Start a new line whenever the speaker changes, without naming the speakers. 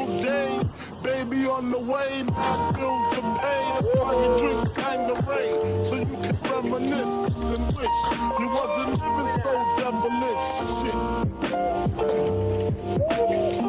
day. Baby on the way, now feels the pain. That's why you drink Tanqueray, so you can reminisce and wish you wasn't living so devilish. Shit.